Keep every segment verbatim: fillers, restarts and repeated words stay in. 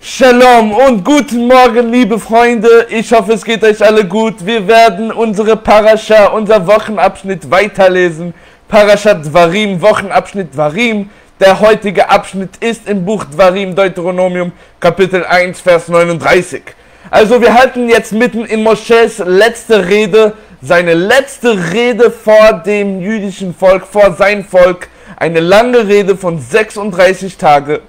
Shalom und guten Morgen, liebe Freunde. Ich hoffe, es geht euch alle gut. Wir werden unsere Parasha, unser Wochenabschnitt weiterlesen. Parasha Dvarim, Wochenabschnitt Dvarim. Der heutige Abschnitt ist im Buch Dvarim, Deuteronomium, Kapitel eins, Vers neununddreißig. Also wir halten jetzt mitten in Mosches letzte Rede, seine letzte Rede vor dem jüdischen Volk, vor sein Volk. Eine lange Rede von sechsunddreißig Tagen.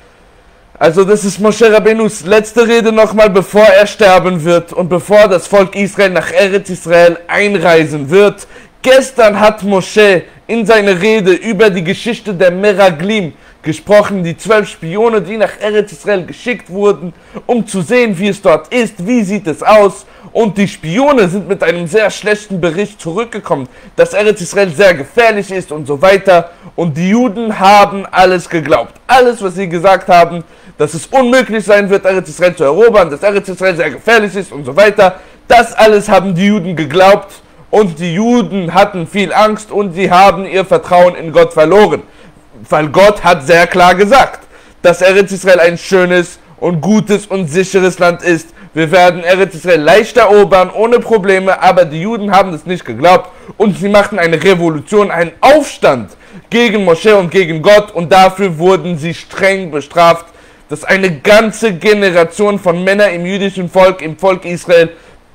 Also das ist Moshe Rabbeinus letzte Rede nochmal, bevor er sterben wird und bevor das Volk Israel nach Eretz Israel einreisen wird. Gestern hat Moshe in seiner Rede über die Geschichte der Meraglim gesprochen, die zwölf Spione, die nach Eretz Israel geschickt wurden, um zu sehen, wie es dort ist, wie sieht es aus. Und die Spione sind mit einem sehr schlechten Bericht zurückgekommen, dass Eretz Israel sehr gefährlich ist und so weiter. Und die Juden haben alles geglaubt. Alles, was sie gesagt haben, dass es unmöglich sein wird, Eretz Israel zu erobern, dass Eretz Israel sehr gefährlich ist und so weiter. Das alles haben die Juden geglaubt und die Juden hatten viel Angst und sie haben ihr Vertrauen in Gott verloren. Weil Gott hat sehr klar gesagt, dass Eretz Israel ein schönes und gutes und sicheres Land ist. Wir werden Eretz Israel leicht erobern, ohne Probleme, aber die Juden haben das nicht geglaubt und sie machten eine Revolution, einen Aufstand gegen Moshe und gegen Gott und dafür wurden sie streng bestraft, dass eine ganze Generation von Männern im jüdischen Volk, im Volk Israel,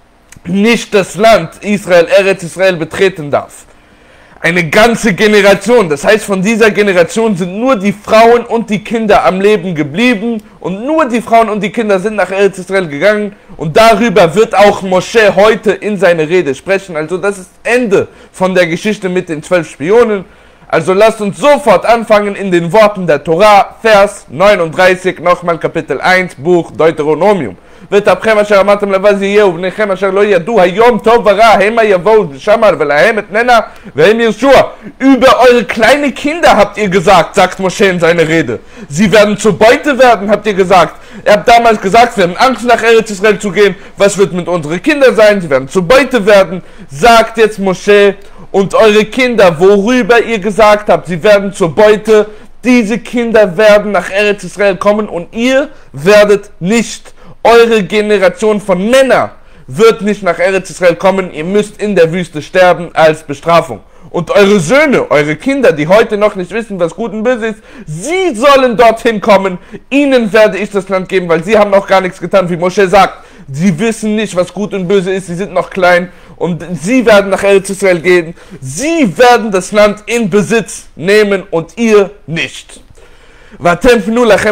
nicht das Land Israel, Eretz Israel betreten darf. Eine ganze Generation, das heißt, von dieser Generation sind nur die Frauen und die Kinder am Leben geblieben und nur die Frauen und die Kinder sind nach Eretz Israel gegangen und darüber wird auch Moshe heute in seiner Rede sprechen. Also das ist Ende von der Geschichte mit den zwölf Spionen. Also lasst uns sofort anfangen in den Worten der Torah, Vers neununddreißig, nochmal Kapitel eins, Buch Deuteronomium. ותהפכם אשר אמרתם לבז יהיו ובניכם אשר לא ידעו היום טוב ורע המה יבואו שמר ולהם אתננה והם ירשוע. Über eure kleine Kinder habt ihr gesagt, sagt Moshe in seiner Rede. Sie werden zur Beute werden, habt ihr gesagt. Ihr habt damals gesagt, wir haben Angst nach Eretz Israel zu gehen. Was wird mit unseren Kindern sein? Sie werden zur Beute werden. Sagt jetzt Moshe, und eure Kinder, worüber ihr gesagt habt, sie werden zur Beute, diese Kinder werden nach Eretz Israel kommen und ihr werdet nicht. Eure Generation von Männern wird nicht nach Eretz Israel kommen, ihr müsst in der Wüste sterben als Bestrafung. Und eure Söhne, eure Kinder, die heute noch nicht wissen, was gut und böse ist, sie sollen dorthin kommen, ihnen werde ich das Land geben, weil sie haben noch gar nichts getan, wie Moshe sagt. Sie wissen nicht, was gut und böse ist, sie sind noch klein und sie werden nach Eretz Israel gehen. Sie werden das Land in Besitz nehmen und ihr nicht. Sagt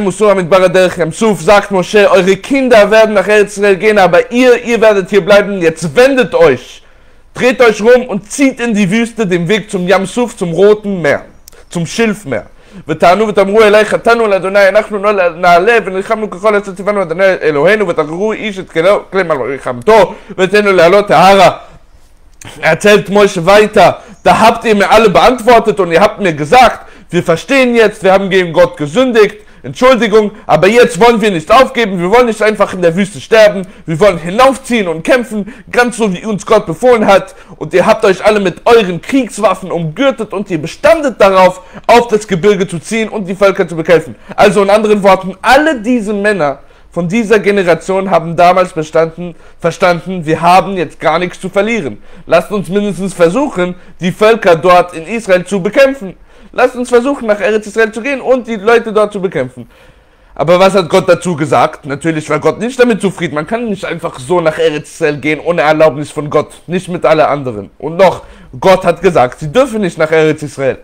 Moshe, eure Kinder werden nach Eretz Israel gehen, aber ihr, ihr werdet hier bleiben. Jetzt wendet euch, dreht euch rum und zieht in die Wüste den Weg zum Yam Suf, zum Roten Meer, zum Schilfmeer. ותענו ותאמרו אלי חטאנו לאדוני אנחנו נעלה ונלחמנו ככל אשר ציוונו אדוני אלוהינו ותחררו איש את כלי מלחמתו ותנו לעלות ההרה. Erzählt Moshe weiter, da habt ihr mir alle beantwortet und ihr habt mir gesagt, wir verstehen jetzt, wir haben gegen Gott gesündigt, Entschuldigung, aber jetzt wollen wir nicht aufgeben, wir wollen nicht einfach in der Wüste sterben, wir wollen hinaufziehen und kämpfen, ganz so wie uns Gott befohlen hat und ihr habt euch alle mit euren Kriegswaffen umgürtet und ihr bestandet darauf, auf das Gebirge zu ziehen und die Völker zu bekämpfen. Also in anderen Worten, alle diese Männer von dieser Generation haben damals bestanden, verstanden, wir haben jetzt gar nichts zu verlieren. Lasst uns mindestens versuchen, die Völker dort in Israel zu bekämpfen. Lasst uns versuchen, nach Eretz Israel zu gehen und die Leute dort zu bekämpfen. Aber was hat Gott dazu gesagt? Natürlich war Gott nicht damit zufrieden. Man kann nicht einfach so nach Eretz Israel gehen, ohne Erlaubnis von Gott. Nicht mit allen anderen. Und noch, Gott hat gesagt, sie dürfen nicht nach Eretz Israel.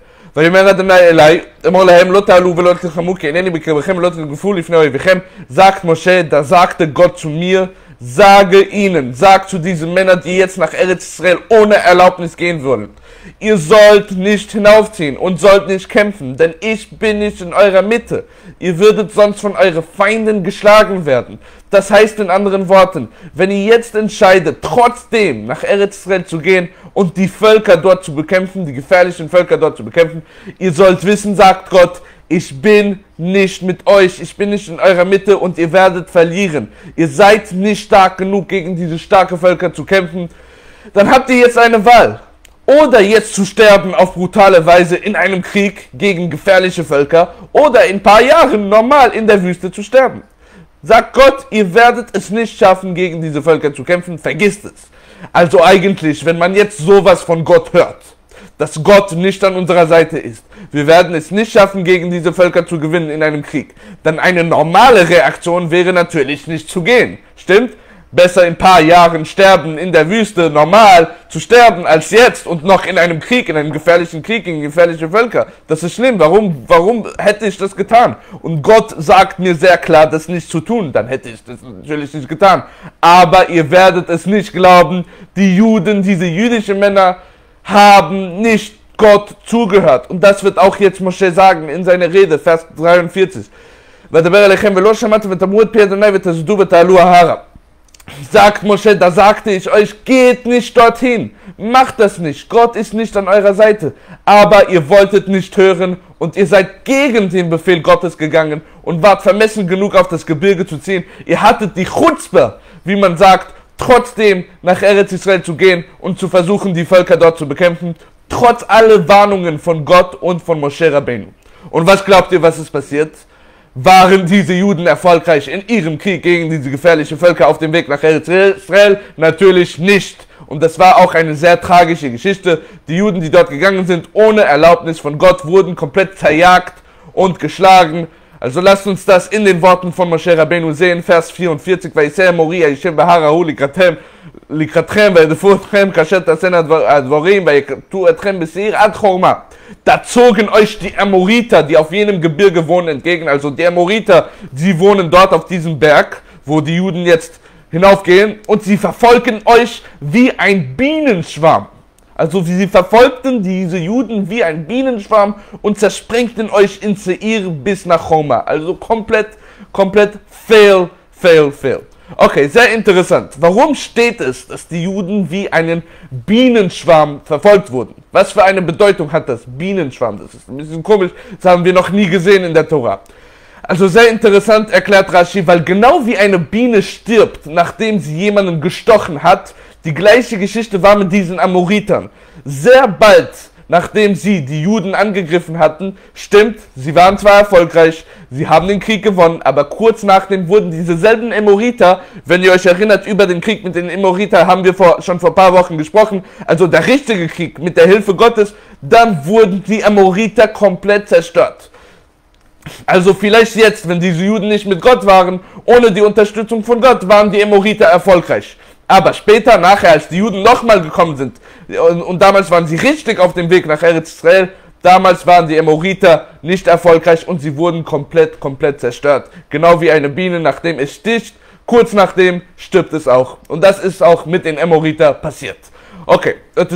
Sagt Moshe, da sagte Gott zu mir, sage ihnen, sagt zu diesen Männern, die jetzt nach Eretz Israel ohne Erlaubnis gehen wollen, ihr sollt nicht hinaufziehen und sollt nicht kämpfen, denn ich bin nicht in eurer Mitte. Ihr würdet sonst von euren Feinden geschlagen werden. Das heißt in anderen Worten, wenn ihr jetzt entscheidet, trotzdem nach Eretz Israel zu gehen und die Völker dort zu bekämpfen, die gefährlichen Völker dort zu bekämpfen, ihr sollt wissen, sagt Gott, ich bin nicht mit euch, ich bin nicht in eurer Mitte und ihr werdet verlieren. Ihr seid nicht stark genug, gegen diese starken Völker zu kämpfen. Dann habt ihr jetzt eine Wahl. Oder jetzt zu sterben auf brutale Weise in einem Krieg gegen gefährliche Völker oder in ein paar Jahren normal in der Wüste zu sterben. Sagt Gott, ihr werdet es nicht schaffen, gegen diese Völker zu kämpfen, vergisst es. Also eigentlich, wenn man jetzt sowas von Gott hört, dass Gott nicht an unserer Seite ist, wir werden es nicht schaffen, gegen diese Völker zu gewinnen in einem Krieg, dann eine normale Reaktion wäre natürlich nicht zu gehen. Stimmt? Besser in ein paar Jahren sterben in der Wüste, normal zu sterben, als jetzt und noch in einem Krieg, in einem gefährlichen Krieg gegen gefährliche Völker. Das ist schlimm. Warum, warum hätte ich das getan? Und Gott sagt mir sehr klar, das nicht zu tun. Dann hätte ich das natürlich nicht getan. Aber ihr werdet es nicht glauben, die Juden, diese jüdischen Männer, haben nicht Gott zugehört. Und das wird auch jetzt Moshe sagen in seiner Rede, Vers dreiundvierzig. Sagt Moshe, da sagte ich euch, geht nicht dorthin, macht das nicht, Gott ist nicht an eurer Seite, aber ihr wolltet nicht hören und ihr seid gegen den Befehl Gottes gegangen und wart vermessen genug auf das Gebirge zu ziehen, ihr hattet die Chutzpe, wie man sagt, trotzdem nach Eretz Israel zu gehen und zu versuchen, die Völker dort zu bekämpfen, trotz aller Warnungen von Gott und von Moshe Rabbeinu. Und was glaubt ihr, was ist passiert? Waren diese Juden erfolgreich in ihrem Krieg gegen diese gefährlichen Völker auf dem Weg nach Eretz Israel? Natürlich nicht. Und das war auch eine sehr tragische Geschichte. Die Juden, die dort gegangen sind, ohne Erlaubnis von Gott, wurden komplett zerjagt und geschlagen. Also lasst uns das in den Worten von Moshe Rabbeinu sehen, Vers vierundvierzig, Vayiseh Moria Yishem Baharahu likratem likratrem vayedefutchem kashet tasen advorim vayektu etrem beseir ad chorma. Da zogen euch die Amoriter, die auf jenem Gebirge wohnen, entgegen. Also die Amoriter, die wohnen dort auf diesem Berg, wo die Juden jetzt hinaufgehen, und sie verfolgen euch wie ein Bienenschwarm. Also sie verfolgten diese Juden wie ein Bienenschwarm und zersprengten euch in Seir bis nach Choma. Also komplett, komplett fail, fail, fail. Okay, sehr interessant. Warum steht es, dass die Juden wie einen Bienenschwarm verfolgt wurden? Was für eine Bedeutung hat das Bienenschwarm? Das ist ein bisschen komisch, das haben wir noch nie gesehen in der Tora. Also sehr interessant, erklärt Rashi, weil genau wie eine Biene stirbt, nachdem sie jemanden gestochen hat, die gleiche Geschichte war mit diesen Amoritern. Sehr bald, nachdem sie die Juden angegriffen hatten, stimmt, sie waren zwar erfolgreich, sie haben den Krieg gewonnen, aber kurz nachdem wurden diese selben Amoriter, wenn ihr euch erinnert, über den Krieg mit den Amoriter haben wir vor, schon vor ein paar Wochen gesprochen, also der richtige Krieg mit der Hilfe Gottes, dann wurden die Amoriter komplett zerstört. Also vielleicht jetzt, wenn diese Juden nicht mit Gott waren, ohne die Unterstützung von Gott, waren die Amoriter erfolgreich. Aber später, nachher, als die Juden nochmal gekommen sind, und, und damals waren sie richtig auf dem Weg nach Eretz Israel, damals waren die Amoriter nicht erfolgreich und sie wurden komplett, komplett zerstört. Genau wie eine Biene, nachdem es sticht, kurz nachdem stirbt es auch. Und das ist auch mit den Amoriter passiert. Okay.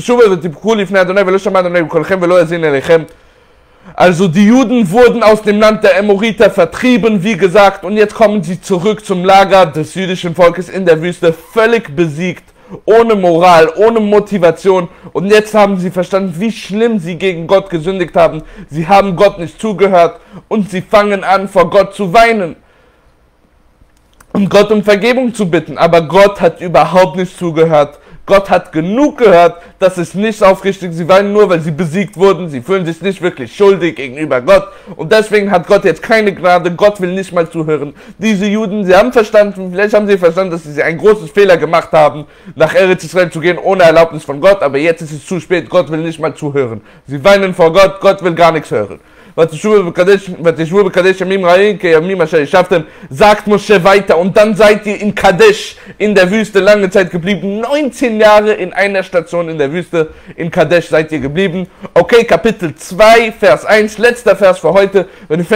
Also die Juden wurden aus dem Land der Amoriter vertrieben, wie gesagt, und jetzt kommen sie zurück zum Lager des jüdischen Volkes in der Wüste, völlig besiegt, ohne Moral, ohne Motivation, und jetzt haben sie verstanden, wie schlimm sie gegen Gott gesündigt haben. Sie haben Gott nicht zugehört und sie fangen an, vor Gott zu weinen und Gott um Vergebung zu bitten, aber Gott hat überhaupt nicht zugehört. Gott hat genug gehört, das ist nicht aufrichtig, sie weinen nur, weil sie besiegt wurden, sie fühlen sich nicht wirklich schuldig gegenüber Gott und deswegen hat Gott jetzt keine Gnade, Gott will nicht mal zuhören. Diese Juden, sie haben verstanden, vielleicht haben sie verstanden, dass sie einen großen Fehler gemacht haben, nach Eretz Israel zu gehen, ohne Erlaubnis von Gott, aber jetzt ist es zu spät, Gott will nicht mal zuhören. Sie weinen vor Gott, Gott will gar nichts hören. Sagt Moshe weiter, und dann seid ihr in Kadesh in der Wüste lange Zeit geblieben, neunzehn Jahre in einer Station in der Wüste, in Kadesh seid ihr geblieben. Okay, Kapitel zwei, Vers eins, letzter Vers für heute.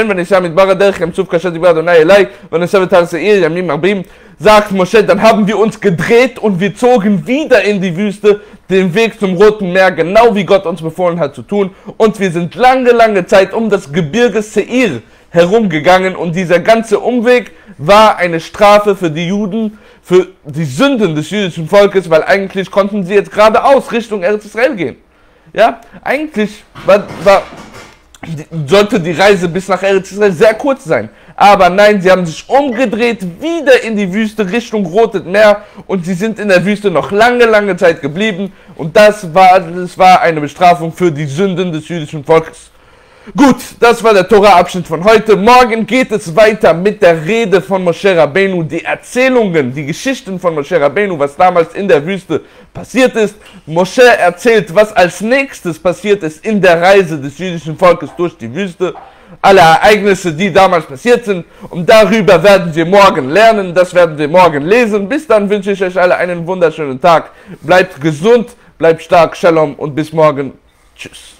Sagt Moshe, dann haben wir uns gedreht und wir zogen wieder in die Wüste, den Weg zum Roten Meer, genau wie Gott uns befohlen hat zu tun. Und wir sind lange, lange Zeit um das Gebirge Seir herumgegangen und dieser ganze Umweg war eine Strafe für die Juden, für die Sünden des jüdischen Volkes, weil eigentlich konnten sie jetzt geradeaus Richtung Eretz Israel gehen. Ja, eigentlich war, war, sollte die Reise bis nach Eretz Israel sehr kurz sein. Aber nein, sie haben sich umgedreht, wieder in die Wüste Richtung Rotes Meer und sie sind in der Wüste noch lange, lange Zeit geblieben und das war, das war eine Bestrafung für die Sünden des jüdischen Volkes. Gut, das war der Tora-Abschnitt von heute. Morgen geht es weiter mit der Rede von Moshe Rabbeinu, die Erzählungen, die Geschichten von Moshe Rabbeinu, was damals in der Wüste passiert ist. Moshe erzählt, was als nächstes passiert ist in der Reise des jüdischen Volkes durch die Wüste. Alle Ereignisse, die damals passiert sind. Und darüber werden wir morgen lernen, das werden wir morgen lesen. Bis dann wünsche ich euch alle einen wunderschönen Tag. Bleibt gesund, bleibt stark, Shalom und bis morgen. Tschüss.